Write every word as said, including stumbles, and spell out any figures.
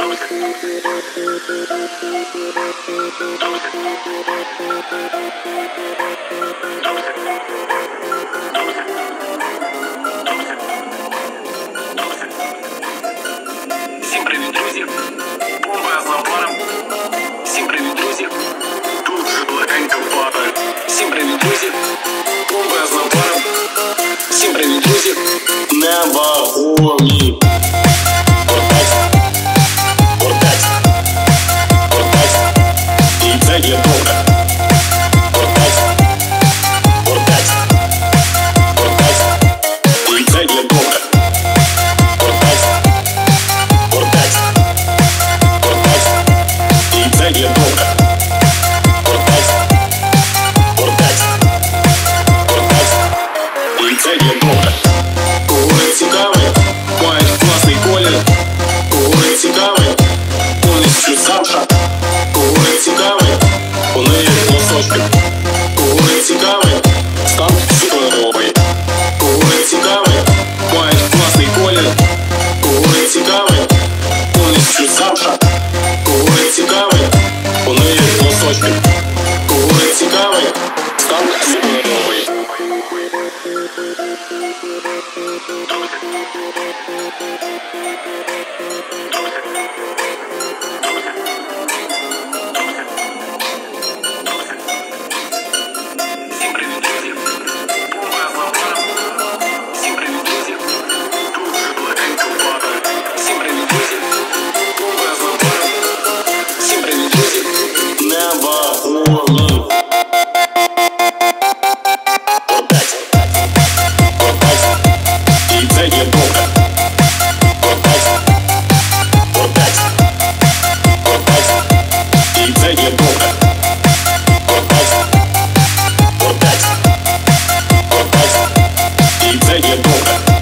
Всім привіт, друзі! Бомба з напаром. Всім привіт, друзі! Тут легенька пара. Всім привіт, друзі! Бомба з напаром. Всім привіт, друзі! Не вагомі. Ортець, ортець, ортець. І це є добре. Ортець, ортець, ортець. І це є добре. Ортець, ортець, ортець. І це є добре. Ортець, ортець, ортець. І це є добре. Кури цікавий, мають класний колір. Кури цікавий, повністю замша. Кури цікавий, вони як носочки. Кури цікавий, стан суперовий. Кури цікавий, мають класний колір. Кури цікавий, повністю замша. Кури цікавий, вони як носочки. Кури цікавий, стан суперовий. Всім привіт, друзі! Бомба з напаром. Всім привіт, друзі! Тут легенька пара. Всім привіт, друзі! Бомба з напаром. Всім привіт, друзі! Не вагомі. Ортець, ортець. І це є добре. Ортець, ортець, ортець. І це є добре. Ортець, ортець, ортець. І це є добре.